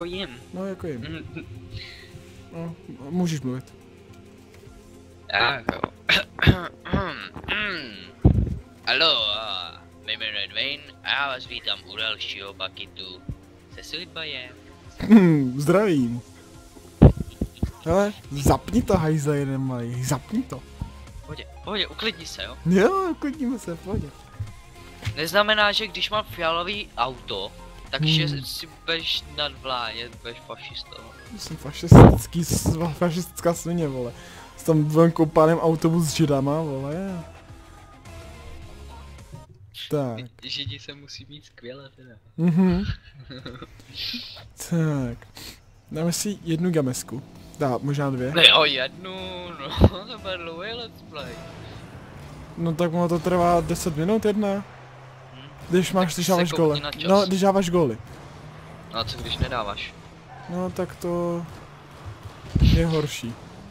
jim. No, jako jim. No, můžeš mluvit. Haló, mé jméno je Dwayne a já vás vítám u dalšího paketu se Sweetboyem. Zdravím. Hele, zapni to, hajzle, jeden malý, zapni to. Pohodě, uklidni se, jo? Jo, uklidníme se, pohodě. Neznamená, že když mám fialový auto, takže si budeš nadvládět, budeš fašistou. Jsem fašistická svině, vole. Jsem tam venku pálem autobus s židama, vole. Tak. Židi se musí mít skvěle, teda. Tak. Dáme si jednu gamesku. Dá, možná dvě. Ne, o jednu, no, to bude dlouhý let's play. No tak ono to trvá 10 minut jedna. Když dáváš goly. No, když dáváš goly. No a co když nedáváš? No tak to je horší.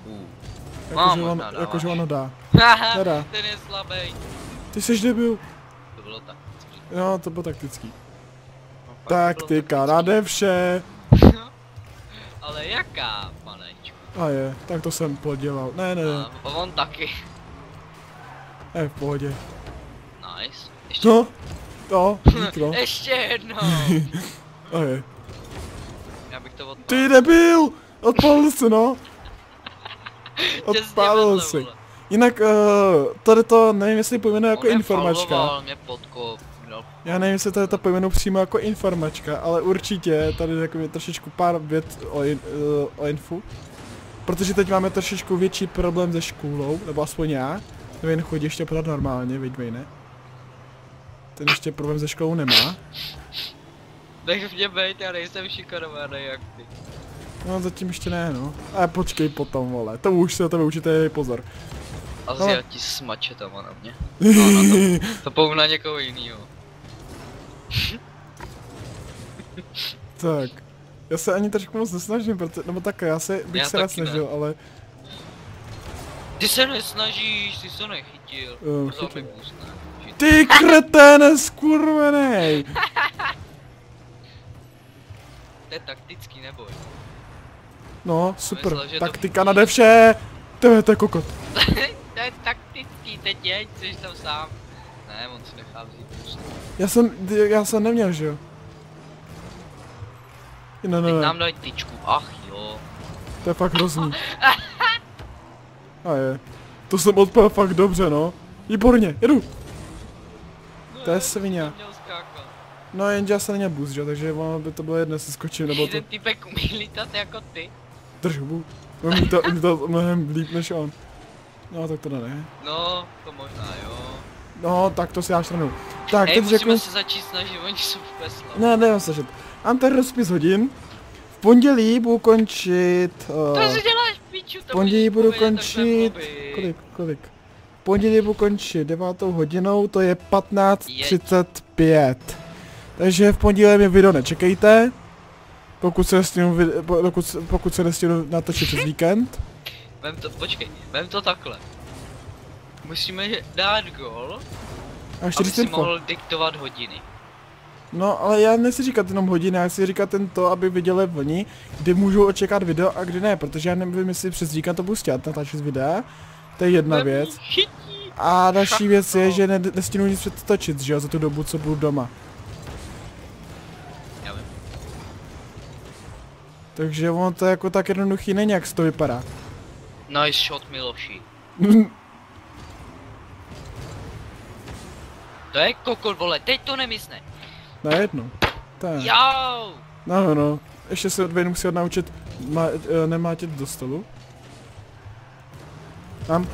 Jakože ono dá. Haha, ten je slabý. Ty jsi debil. To bylo taktický. Jo, to bylo taktický. No, taktika nade vše. Ale jaká, panečku? A je, tak to jsem podělal. Ne. A on taky. V pohodě. Nice. Ještě. No, to, díkno. Ještě jednou. A je. Já bych to odpálil. Ty debil! Odpálil se, no. Odpálil se. Jinak, tady to nevím, jestli pojmenuji jako informačka. Já nevím, jestli tady to pojmenuji přímo jako informačka, ale určitě tady jako trošičku pár vět o infu. Protože teď máme trošičku větší problém se školou, nebo aspoň já. Nevím, chodí ještě pořád normálně, viď ne? Ten ještě problém se školou nemá. Nech mě bejt, já nejsem šikanovaný jak ty. No zatím ještě ne, no. Ale počkej potom, vole, to už se o tebe učíte, pozor. Asi já ti smače tam na mě. No, to pouh na někoho jinýho. Tak. Já se ani trošku moc nesnažím, nebo tak já bych se rád snažil, ale... Ty se nesnažíš, ty jsi to nechytil. Chytil. Ty kreténe skurvenej! To je taktický neboj. No, super, taktika nade vše! To je kokot. To je taktický, teď jeď, jsi tam sám. Ne, on si nechá vzít. Já jsem neměl, že jo? No. Teď nám daj tyčku, ach jo. To je fakt hrozný. A je. To jsem odpal fakt dobře, no. Výborně, jedu. To je svině. No jenže já jsem neměl boost, že? Takže ono by to bylo jedno, se skočím, nebo to... Ten typek umí lítat jako ty. Drž hubu. Umí to mnohem líp než on. No tak to ne. No, to možná jo. No, tak to si já štranu. Tak, teď musíme řeknu... se začít snažit, oni jsou v slabí. Ne, nevím snažit. Anti-rozpis hodin. V pondělí budu končit... To si děláš piču, to pondělí budu končit... Kolik? V pondělí budu končit 9. hodinou, to je 15:35. Takže v pondělí mě video nečekejte. Pokud se nestihnu natočit přes víkend. Vem to takhle. Musíme dát gól, aby si mohl diktovat hodiny. No, ale já nechci říkat jenom hodiny, já chci říkat tento, aby viděli oni, kdy můžou očekat video a kdy ne, protože já nevím, jestli přes víkend to budu stěhat, natáčet videa. To je jedna věc. A další věc je, že nestihnu nic předtočit, že jo, za tu dobu, co budu doma. Takže ono to jako tak jednoduchý není, jak to vypadá. Nice shot, Miloši. To je kokot, vole, teď to nemysne. Na jedno. Tak. Jau! No. Ještě se Dwayne musí naučit nemátět do stolu. Tam.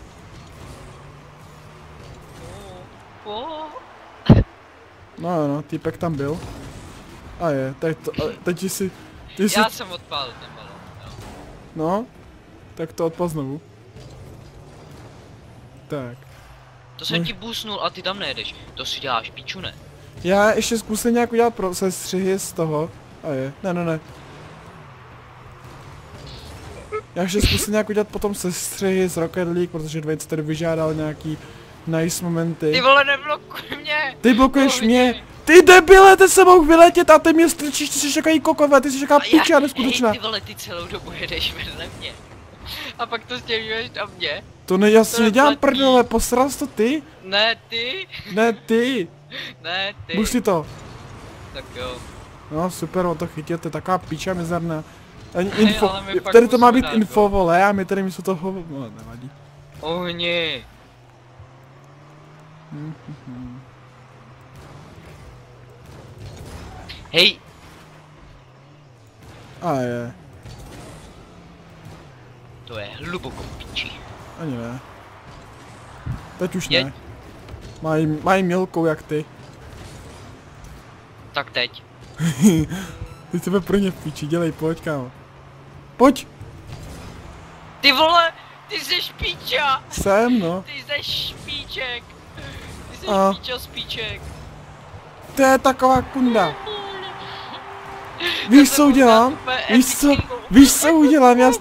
No, týpek tam byl. A je, teď si... Já jsem odpálil ten balon, jo. No, tak to odpal znovu. Tak. To jsem ti boostnul a ty tam nejedeš, to si děláš piču, ne? Já ještě zkusím nějak udělat sestřihy z toho. A je, ne. Já ještě zkusím nějak udělat potom sestřihy z Rocket League, protože Dwayne tady vyžádal nějaký nice momenty. Ty vole, neblokuj mě! Ty blokuješ mě! Ty debile, ty se mohl vyletět a ty mě strčíš, ty jsi takový kokové, ty jsi taková piča neskutečná. Hej, ty vole, ty celou dobu jedeš vedle mě. A pak to stěhuješ na mě. To ne, já si nedělám prdele, posral jsi to ty? Ne, ty. Ne, ty. Ne, ty. Pusti to. Tak jo. No super, on to chytil, to je taková piča mizerná. Ani Hej, info, ale my pak tady to má být musíme info, dát, vole, a my tady místo toho, no nevadí. Ohni. Hej. A je, To je hluboko piči. ani ne. Teď už Je- ne. Mají milkou jak ty. Tak teď. Ty sebe pro ně v piči, dělej, pojď kámo. Pojď! Ty vole, ty jsi špíča. Sem no. Ty jsi špíček. Ty jsi A. špíča spíček. To je taková kunda. Víš co udělám? Víš co udělám? Já z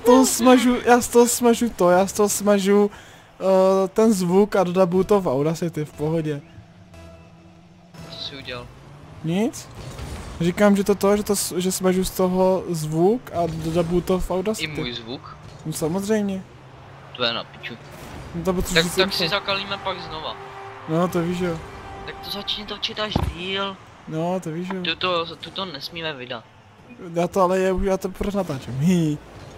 toho smažu ten zvuk a dodabuju to v Audacity v pohodě. Co jsi udělal? Nic? Říkám, že smažu z toho zvuk a dodabuju to v I Audacity. můj zvuk? No samozřejmě. To je na piču. No to potřebuji Tak, říct tak info. si zakalíme pak znova. No to víš jo. Tak to začni točit až díl. No to víš jo. Tuto nesmíme vydat. Já to pořád natáčím. Hý.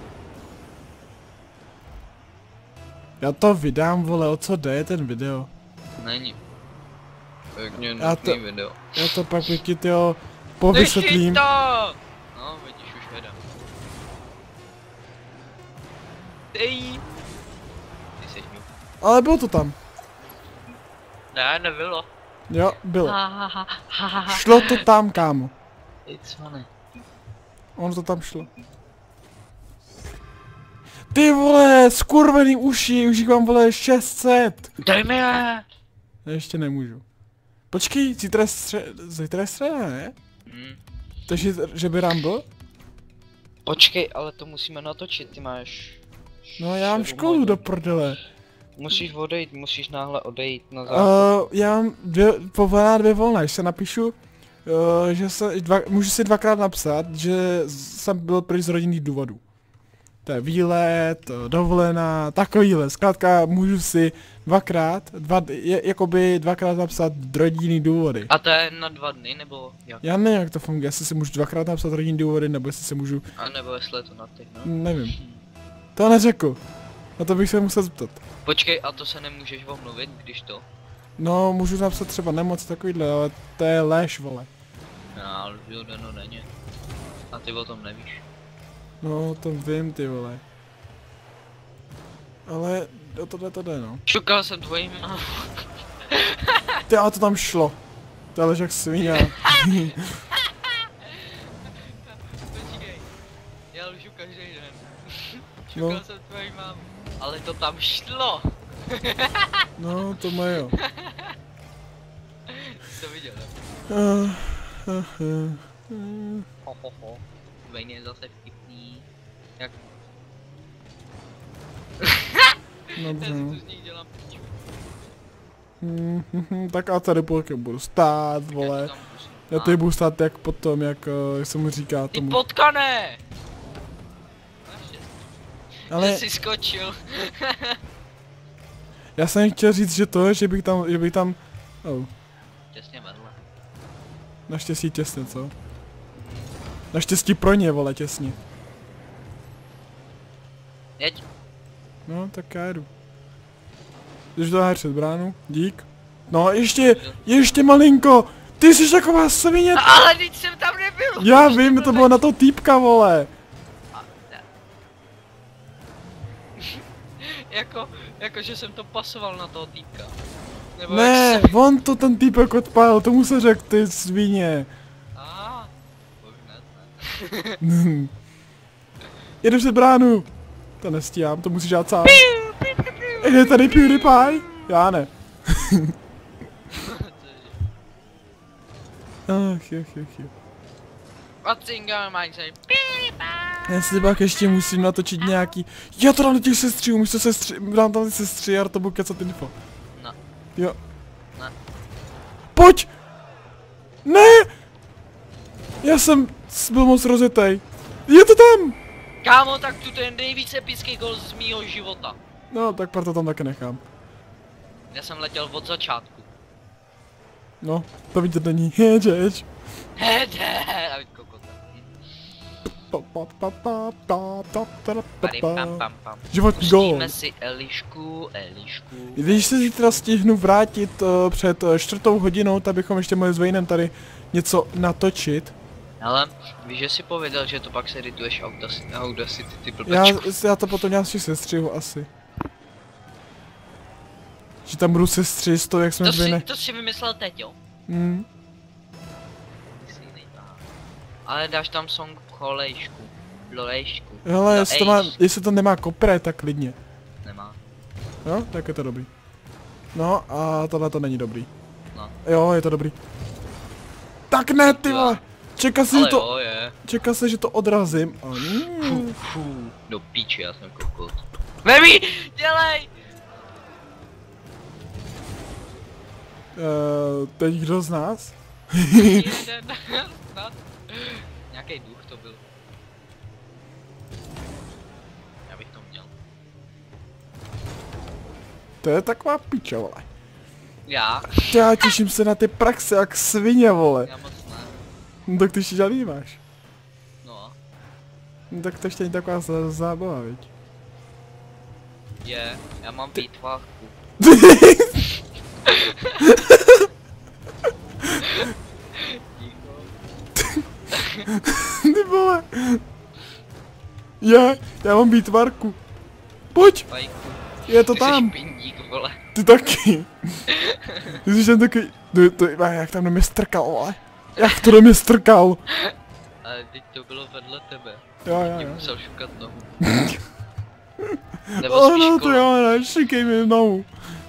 Já to vydám, vole, o co jde ten video. Není. Pěkně Já to- nutný video. Já to pak pěkně tyjo povysvětlím. to! No, vidíš, už jedem. Ty jsi mňu. Ale bylo to tam. Ne, nebylo. Jo, bylo. Ha, ha, ha, ha, ha. Šlo to tam, kámo. It's funny. Ono to tam šlo. Ty vole, skurvený uši, už jich mám vole 600. Dej mi je! Ještě nemůžu. Počkej, zítra je středa, ne? Takže, že by Rumble? Počkej, ale to musíme natočit, ty máš... No já mám 7 školu hodin. do prdele. Musíš odejít, musíš náhle odejít na záchod. Já mám dvě volna, když se napíšu, že můžu si dvakrát napsat, že jsem byl pryč z rodinných důvodů. To je výlet, dovolená, takovýhle, zkrátka můžu si dvakrát napsat rodinný důvody. A to je na 2 dny, nebo jak? Já nevím, jak to funguje, jestli si můžu dvakrát napsat rodinný důvody, nebo jestli si můžu, A nebo jestli je to na ty, no. nevím. To neřekl. Na to bych se musel zeptat. Počkej, a to se nemůžeš omluvit, když to? No, můžu napsat třeba nemoc takovýhle, ale to je lež, vole. Já lžu denně. A ty o tom nevíš. No, to vím, ty vole. Ale o to jde, no. Šukal jsem tvojí mámu. Ty, ale to tam šlo. To je lež jak svině. Počkej. Já lžu každý den. No. Šukal jsem tvojí mámu. Ale to tam šlo. No, to má jo. To viděl, ne? Ho, ho, ho. Vejn je zase vtipný. Jak? Dobře, Já si no. to z nich dělám piču. Tak a tady půlkem budu stát, vole. Já tady budu stát jak potom, jak se mu říká Ty tomu. potkané! Naštěstí. Ale Že jsi skočil. já jsem chtěl říct, že bych tam, oh, Těsně vedle. naštěstí těsně, co? Naštěstí pro ně, vole, těsně. Jeď. No, tak já jdu. Jdeš do před bránu, dík. No, ještě malinko! Ty jsi taková svině! Ale teď jsem tam nebyl! Já vím, to bylo na to týpka, vole! Jako že jsem to pasoval na toho týpka. Nebo Ne, jak se... on to ten týpek odpálil, tomu se řekl, ty svině. Už ne. Jedu před bránu! To nestíhám, to musíš dát sám. Je tady PewDiePie? Já ne. Ach, jo. What's in your mind, say Já si pak ještě musím natočit nějaký... Já to dám do těch sestří, místo sestří, dám tam ty sestří a to budu kecat info. No. Jo. Ne. Pojď! Ne! Já jsem byl moc rozjetej. Je to tam! Kámo, tak tu je nejvíc epický gol z mýho života. No, tak proto tam taky nechám. Já jsem letěl od začátku. No, to vidět není. Jeď. Hede, a víc kokota. Tady pam pam pam. Životní gól. Pustíme si Elišku. Když se zítra stihnu vrátit před 4:00, tak bychom ještě mohli s Vejnem tady něco natočit. Ale víš, že jsi pověděl, že to pak se edituješ Audacity, ty blbečku. Já to potom nějak si sestřihu asi. Že tam budu sestřihat to, jak jsme s Vejnem. To si vymyslel teď, jo? Ale dáš tam song Lolejšku. Hele, jestli to nemá copyright, tak klidně. Nemá. Jo, tak je to dobrý. No a tohle to není dobrý. No. Jo, je to dobrý. Tak ne, ty vole! Čeká se, že to odrazím. Do píči, já jsem kokot. Baby, dělej! Teď kdo z nás? Jeden, snad. Nějaký duch to byl. Já bych to měl. To je taková píča, vole. Já těším se na ty praxe jak svině, vole. Já moc ne. No tak ty ještě žádný máš. No. No tak to ještě není taková zábava, viď? Já mám výtvářku. Ty vole. Já mám výtvarku. Pojď. Je to tam. Ty taky. Ty jsi tam taky. Jak tam do mě strkal, vole. Jak to do mě strkal. Ale teď to bylo vedle tebe. Jo. Musel šukat nohu. No to jo, ne, šikej mi nohu.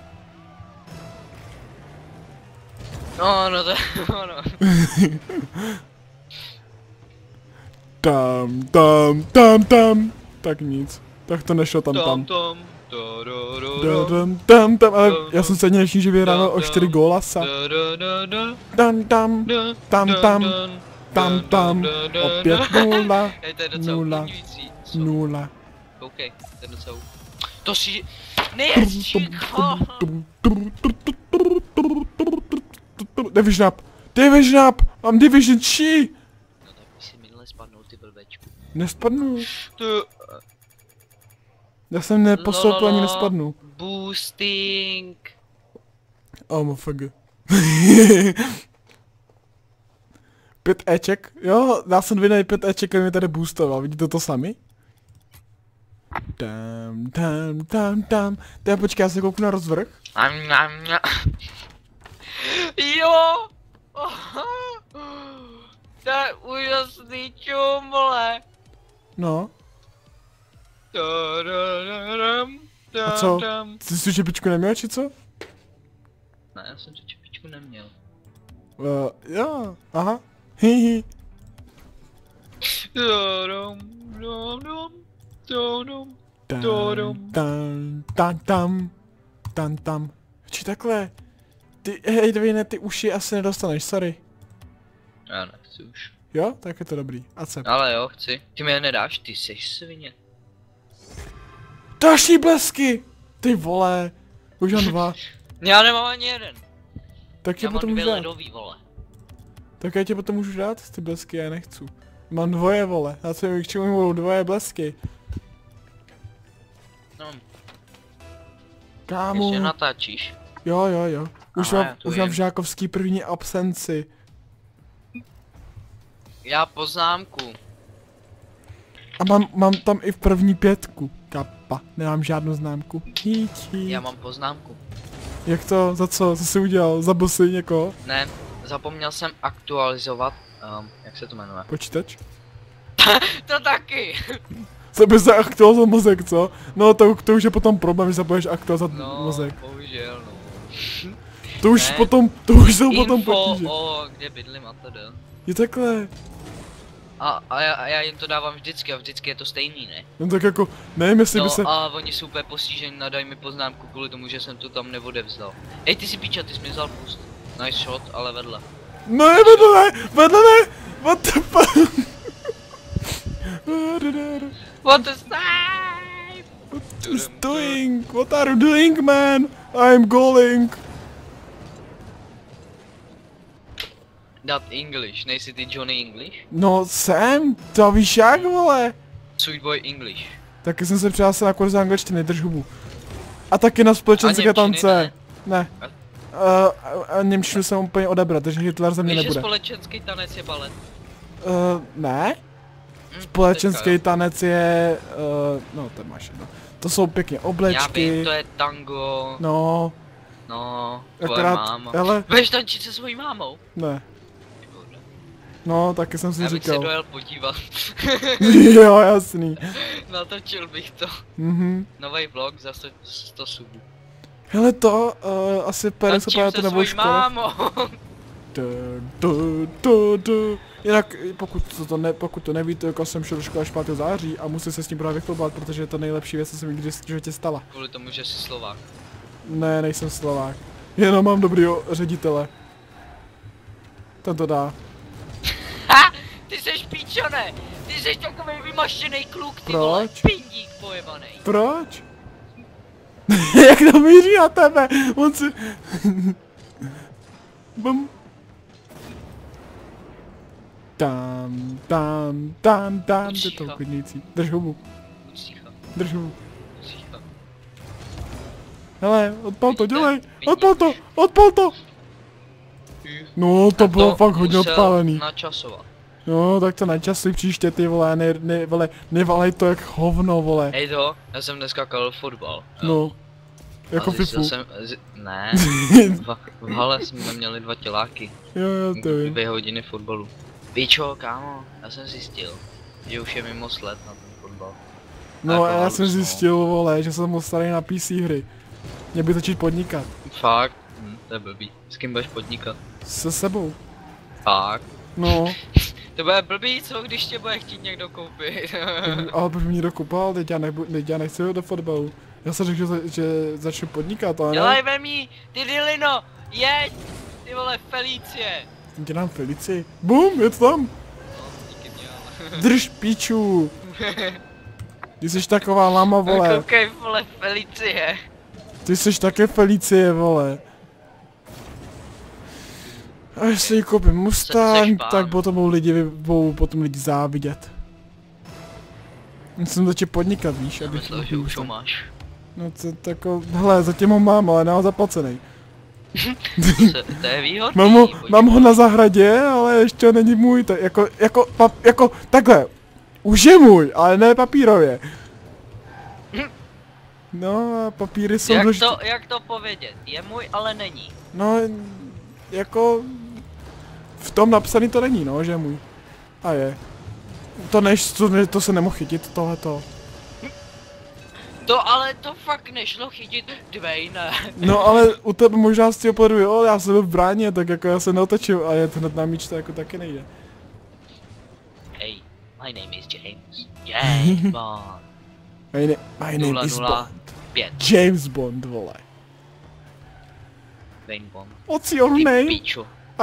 No to je ono. Tam. Tak nic. Tak to nešlo tam. Ale já jsem se dnešní, že vyhrával o 4 góla sa. Tam. Opět 0. OK, to je docela. To si... Nejezčí! Division up! Mám Division 3! No tak by si minule spadnul, ty blbečku. Nespadnu. Já jsem nepostoupil ani nespadnu. Boosting. MFG. 5 Eček? Jo, já jsem 5 Eček a mě tady boostoval, vidíte to sami? Tam. Teď počkej, já se kouknu na rozvrh. Jo! To je úžasný čum, vole. No. A co? Ty jsi tu čepičku neměl, či co? Ne, já jsem tu čepičku neměl. Jo, aha. Hihi. Tam. Či takhle. Ty, hej, Dvejne, ty uši asi nedostaneš, sorry. Já nechci už. Jo? Tak je to dobrý. Accept. Ale jo, chci. Ty mi je nedáš, ty seš svině. Další blesky! Ty vole. Už mám 2. Já nemám ani jeden. Tak tě potom můžu dát. Ledový, vole. Tak já tě potom můžu dát ty blesky, já nechci. Mám 2, vole. Já se k čemu budou 2 blesky. No. Kámo. Ještě natáčíš. Jo. Už mám v žákovský první absenci. Já poznámku. A mám tam i v první 5. Kappa. Nemám žádnou známku. Já mám poznámku. Jak to? Za co? Co jsi udělal? Zabil jsi někoho? Ne, zapomněl jsem aktualizovat, jak se to jmenuje? Počítač? To taky! Co by se aktualizoval mozek, co? No to už je potom problém, že zapoješ aktualizovat mozek. No, bohužel, no. To už jsou potom potíže. Info kde bydlím a tedy. Je takhle. A já jim to dávám vždycky a vždycky je to stejný, ne? No tak jako, nevím jestli by se... No a oni jsou úplně postižení, daj mi poznámku kvůli tomu, že jsem to tam neodevzdal. Ej, ty si píča, ty jsi mi vzal pust. Nice shot, ale vedle. Ne, vedle ne! What the fuck? What is that? What is doing? What are you doing, man? I'm going. Not English, nejsi ty Johnny English? No jsem, to víš jak, vole? Sweet boy English. Taky jsem se přihlásil na kurz angličtiny, drž hubu. A taky na společenské tance. Ne. A němčinu jsem úplně odebrat, takže Hitler ze mě Víš, že nebude. společenský tanec je balet? Ne? Společenský tanec je, no to máš jedno. To jsou pěkně Já oblečky. vím, to je tango. No, No, tvoje akorát, máma. hele, Budeš tančit se svojí mámou? ne. No, taky jsem si Já bych se říkal. dojel podívat. Jo, jasný. Natočil bych to. Nový vlog za 100 subů. Hele to, asi pere se Tančím pojďte se nebo svojí škoda. mámou. Jinak, pokud to nevíte, jako jsem šel do školy až 5. září a musím se s tím právě vychloubat, protože je to nejlepší věc, co se mi kdy v životě stala. Kvůli tomu, že jsi Slovák. Ne, nejsem Slovák. Jenom mám dobrýho ředitele. Ten to dá. Ha! Ty seš píčone! Ty seš takový vymaštěnej kluk, ty vole, Proč? pindík pojebanej. Proč? Jak to míří na tebe? On si... Bum. Tam, to je to uklidňující. Drž hubu, Ucicha, drž hubu. ucicha. Hele, odpal to, dělej! Odpal to! No, to bylo fakt hodně odpálený. Načasovat. No, tak to načasuj příště, ty vole, nevalej to jak hovno, vole. Hej to, já jsem dneska kalil fotbal. Jo. No. Jako A zjistil fifu. Ne, v hale jsme měli 2 těláky. Jo, to vím. 2 hodiny fotbalu. Píčo, kámo, já jsem zjistil, že už je mimo sled na ten fotbal. No a jako já jsem halus, no. zjistil, vole, že jsem moc starý na PC hry. Mě by začít podnikat. Fakt? To je blbý. S kým budeš podnikat? Se sebou. Fakt? No. To bude blbý, co když tě bude chtít někdo koupit? Ale proč mě někdo kupal, teď já nechci ho do fotbalu. Já jsem řekl, že začnu podnikat, ale Dělej ne. vemí, ty Dilino, jeď! Ty vole Felicie! Tě nám Felici. Bum, je to tam. No, díky mě, ale... Drž piču. Ty jsi taková lama, vole. Koukej, vole, Felicie! Ty jsi také Felicie, vole. A jestli ji koupím Mustang, pán. tak budou lidi závidět. Musím začít podnikat, víš, Já abych myslel, že už ho máš. No to jako, hele, zatím ho mám, ale nemám zaplacený. To je výhodný. Mám ho na zahradě, ale ještě není můj, tak jako, takhle. Už je můj, ale ne papírově. No a papíry jsou Jak to povědět? Je můj, ale není. No, jako... V tom napsaný to není, no, že je můj. A je. To se nemohl chytit, tohleto. To fakt nešlo chytit, Dwayne. No ale u tebe možná z toho pohledu, jo, já jsem byl v bráně, tak jako já se neotočil a jet hned na míč, to jako taky nejde. Hey, my name is James. James Bond. My name is Bond. 5. James Bond, vole. Dwayne Bond. What's your name? Píču.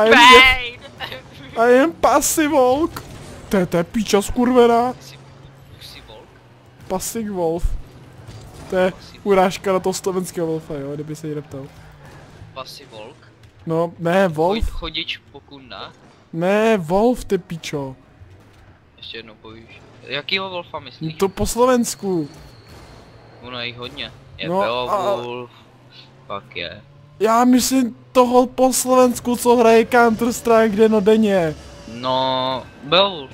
I am Passy Volk. To je píča skurvená. Pussy Volk? Passy Wolf. To je urážka na toho slovenského Wolfa, jo, kdyby se někdo ptal. Pussy Volk? No, ne, Wolf. Chodič po kundách? Ne, Wolf, ty pičo. Ještě jednou povíš. Jakýho Wolfa myslíš? To po slovensku. Ono je jich hodně. Je No, Beowulf. Pak je. Já myslím toho po slovensku, co hraje Counter-Strike dennodenně. No, Beowulf.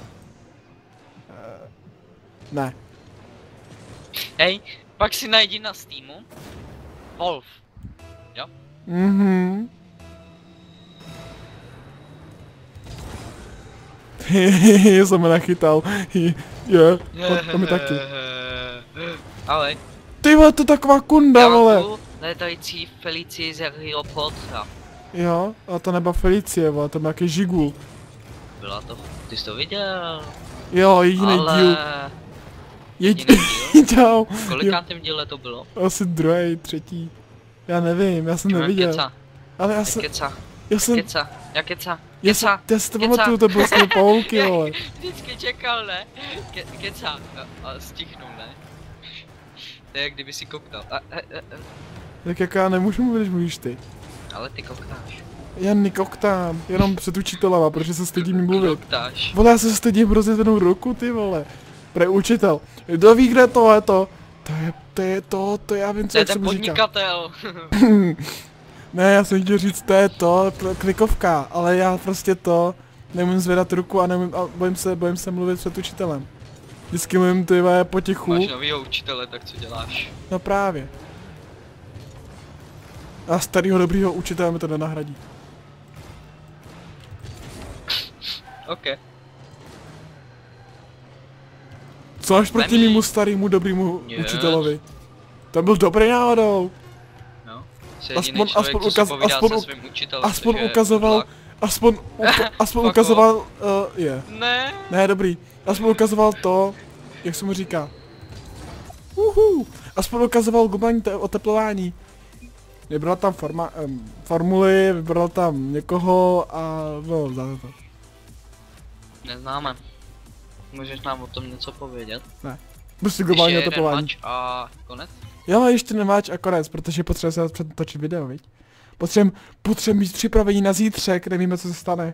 Ne. Hej, pak si najdi na Steamu. Wolf. Jo? Mhm. Jsem mě nachytal. Je, to mi taky. Ale. Ty vole, to je taková kunda, vole. Létající Felicie z Harryho Pottera. Jo, a to nebyla Felicie, vole, to byl nějaký žigul. Byla to, ty jsi to viděl? Jo, jediný díl. Jediný díl? Čau. Kolikátém díle to bylo? Asi druhý, třetí. Já nevím, já jsem neviděl. Keca. Ale já jsem... Keca. Já jsem... Keca, já keca. Já si to pamatuju, to bylo z toho pavouky, vole. Vždycky čekal, ne? Keca. A stichnul, ne? To je jak kdyby si koktal. Tak jak já nemůžu mluvit, když mluvíš ty. Ale ty koktáš. Já nekoktám, jenom před učitelama, protože se stydím mluvit. Koktáš. Vole, já se stydím rozjedvenou ruku, ty vole. Pre učitel. Kdo ví, kde to je to? To já vím, co To je jak se ten mu říká. podnikatel. Ne, já jsem chtěl říct, to je to, klikovka, ale já prostě to nemůžu zvedat ruku a bojím se mluvit před učitelem. Vždycky mluvím ty vole potichu. Máš novýho učitele, tak co děláš? No právě. A starýho dobrýho učitele mi to nenahradí. OK. Co máš proti Vemí. mému starýmu dobrýmu Nic. učitelovi? To byl dobrý náhodou. No. Jsi Aspoň- jediný člověk, aspoň co si ukaz- povídá aspoň se u- svým učitelem, Aspoň což je ukazoval, blak. aspoň Fuck ukazoval, je. Ne. Ne, dobrý. Aspoň ukazoval to, jak se mu říká. Aspoň ukazoval globální oteplování. Vybral tam formuly, vybral tam někoho a no, za to. Neznáme. Můžeš nám o tom něco povědět? Prostě globální Ještě jeden oteplování. mač a konec? Jo, ještě nemáč a konec, protože potřebujeme se přetočit video, viď? Potřebujeme být připraveni na zítřek, nevíme, co se stane.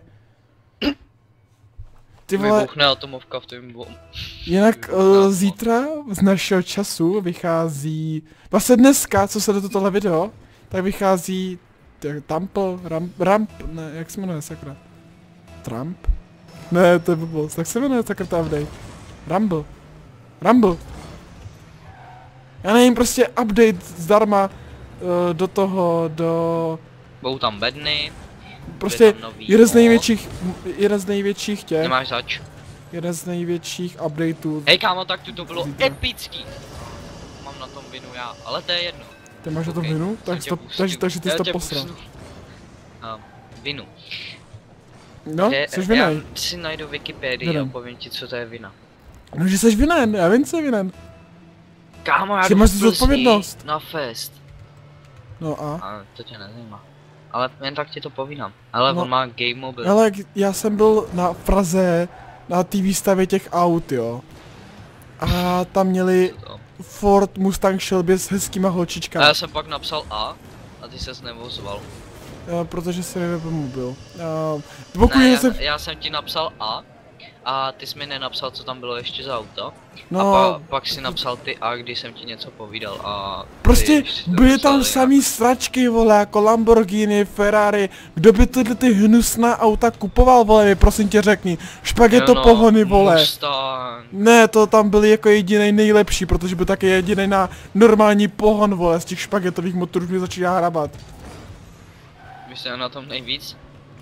Ty vole, Vybuchne atomovka v tom bomu. jinak zítra z našeho času vychází, vlastně dneska, co se do tohle video, tak vychází Ramp, ne, jak se jmenuje sakra? Trump? Ne, to je blbost, tak se jmenuje sakra ta update. Rumble. Já nevím, prostě update zdarma do toho, Budou tam bedny. prostě tam nový jeden z největších těch, Nemáš zač. jeden z největších updateů. Hej kámo, tak tu to bylo Zítra. epický. Mám na tom vinu já, ale to je jedno. Ty máš na to Ok, vinu? jsem Tak tě to, pustil. takže ty Já jsi to tě posral. pustil. Vinu. No, jsi vinej. Já si najdu Wikipedii Vinen. a povím ti, co to je vina. No, že jsi vinen, já vím, co je vinen. Kámo, já Že jdu máš v Plzni zodpovědnost. na fest. No a? A to tě nezajímá. Ale jen tak ti to povídám. Ale No. on má game mobil. Ale já jsem byl na Praze, na té výstavě těch aut, jo. A tam měli Co to? Ford Mustang Shelby s hezkýma A holčičkami. já jsem pak napsal a ty ses nevozval. Protože si nevypl mobil. Pokud Ne, se... já jsem ti napsal a ty jsi mi nenapsal, co tam bylo ještě za auto. No, A pak si napsal ty když jsem ti něco povídal a... prostě ty si to byly poslal tam jinak. samý sračky, vole, jako Lamborghini, Ferrari. Kdo by tyhle ty hnusná auta kupoval, vole, mi prosím tě řekni. Špageto Jo, no, pohony, vole. Mustang. Ne, to tam byly jako jediný nejlepší, protože byl taky jediný na normální pohon, vole, z těch špagetových motorů mě začíná hrabat. Myslím na tom nejvíc,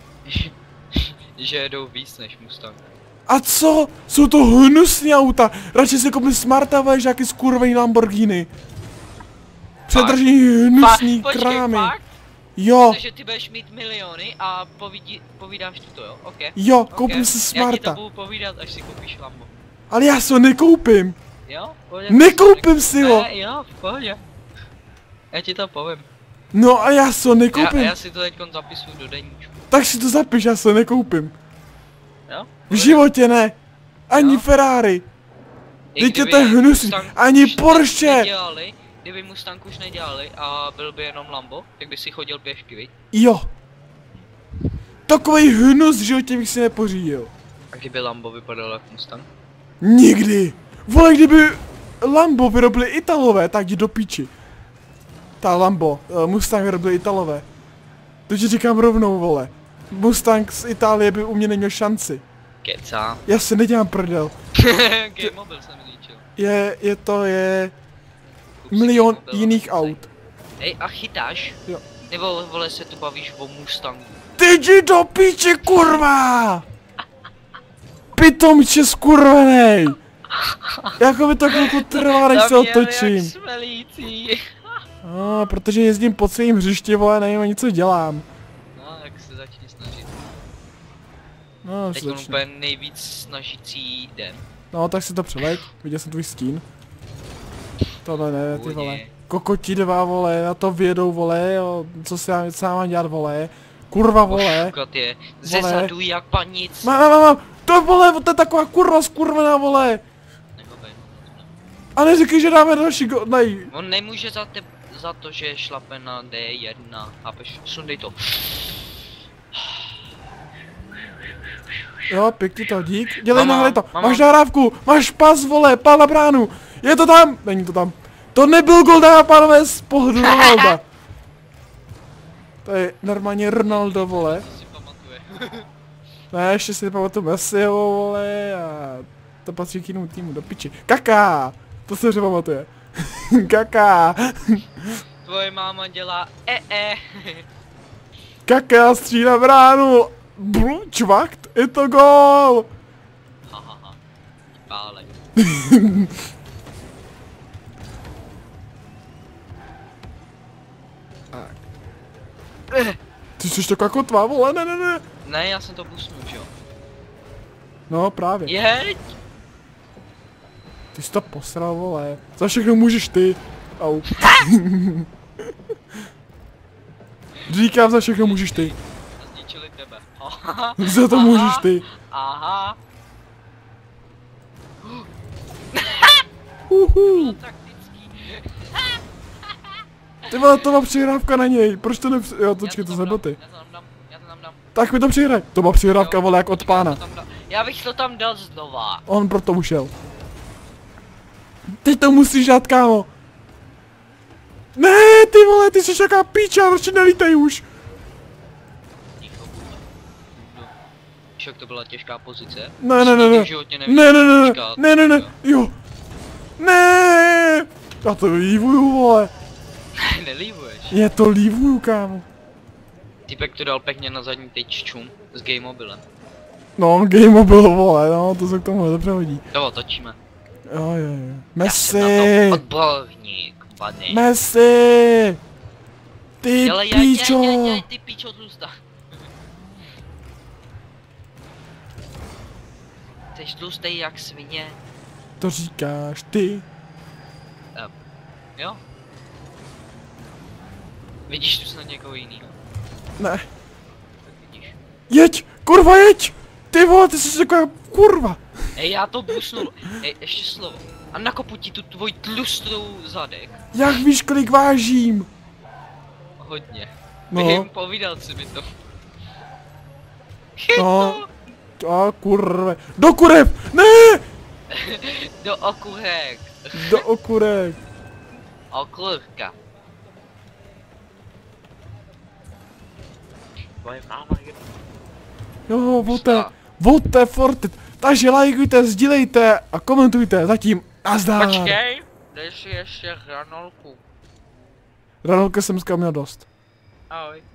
že jedou víc než Mustang. A co? Jsou to hnusný auta. Radši si koupím Smarta, vole, než nějaký skurvený Lamborghini. Předržení hnusný Počkej, krámy. fakt? Jo, Takže ty budeš mít miliony a povídáš tuto, jo? OK. jo, OK. koupím si Já ti to Smarta. budu povídat, až si koupíš Lambo. Ale já si ho nekoupím. Jo? V pohodě. Nekoupím si ho. Ne, jo, v pohodě. Já ti to povím. No a já si ho nekoupím. Já si to teď zapisuju do deníčku. Tak si to zapiš, já si ho nekoupím. Jo? V životě ne. Ani Jo. Ferrari. I Teď je kdyby to hnusný. Mustang Ani už Porsche. nedělali, kdyby Mustang už nedělali a byl by jenom Lambo, tak by si chodil pěšky, viď? Jo. Takovej hnus v životě bych si nepořídil. A kdyby Lambo vypadal jak Mustang? Nikdy. Vole, kdyby Lambo vyrobili Italové, tak jdi do píči. Ta Lambo, Mustang vyrobili Italové. To ti říkám rovnou, vole. Mustang z Itálie by u mě neměl šanci. Keca. Já se nedělám prdel. Game mobil jsem zničil. Je Kup si milion Game mobil, jiných a aut. Hej, a chytáš? Jo. Nebo vole se tu bavíš o Mustangu? Ty jdi do píči, kurva! Pitomče skurvenej! Jako by to chvilku trvá, než se Tam jel jak otočím. smelící. Protože jezdím po celém hřišti, vole, nevím ani co dělám. No, tak se začni snažit. No, Teď on úplně nejvíc snažící den. No, tak si to přeleď, viděl jsem tvůj stín. Tohle ne, ty Pohodě. vole. Kokoti dva, vole, na to vědou, vole, jo, co se já mám dělat, vole. Kurva vole. Ošukat je. Ze zadu jak panic. Mám. To vole, to je taková kurva skurvená vole. A neříkej, že dáme další go... Nej. On nemůže za to, že šlape na D1. Chápeš? Sundej to. Jo, pěkně to, dík. Dělej Mama, nahlej to. mama. Máš nahrávku, máš pas, vole, pál na bránu. Je to tam, není to tam. To nebyl gol, dámy a pánové, z pohledu Ronalda. To je normálně Ronaldo, vole. To si pamatuje. Ne, ještě si nepamatuju Messiho, vole, a to patří k jinému týmu, do piči. Kaká, to se pamatuje. Kaká. Tvoje máma dělá Kaká střílá bránu. Čvakt, je to gól. Hahaha. Pálek. Ty jsi taková kotvá, vole, ne. Ne, já jsem to busnul, že jo. No, právě. Jeď! Ty jsi to posral, vole. Za všechno můžeš ty. Au. Říkám, za všechno můžeš ty. Zničili tebe. Za to můžeš ty. Aha. Uhu. Taktický. Ty vole, to má přihrávka na něj. Proč to jo, počkej, to za ty. Já to tam dám. Tak mi to přihraj. To má přihrávka, vole, jak od pána. Já bych to tam dal znova. On proto ušel. Teď to musíš dát, kámo. Ne, ty vole, ty jsi jaká píča, proč nelítej už. Však to byla těžká pozice. Ne, jo. Ne. Já to lívuju, vole. Nelívuješ. Je to lívuju, kámo. Typek to dal pěkně na zadní tyččům s game mobilem. No, game mobile, vole, no, to se k tomu dobře hodí. Jo, točíme. Jo. Já jsem na Messi. to odborník, pane. Messi. Ty píčo. Ty píčo tlusta. Jsi tlustej jak svině. To říkáš ty. Jo? Vidíš tu snad někoho jinýho? Ne. Tak vidíš. Jeď, kurva jeď. Ty vole, ty jsi taková kurva. Ej, já to busnul. Ej, ještě slovo. A nakopu ti tu tvoj tlustou zadek. Jak víš, kolik vážím? Hodně. No. Povídal si mi to. No. A kurve. Do kurev! Ne! Do okurek. Do okurek. Okurka. Tvoje máma je... Jo, volte fortet. Takže lajkujte, sdílejte a komentujte. Zatím nazdar. Počkej, dej si ještě hranolku. Ranolka jsem měl dost. Ahoj.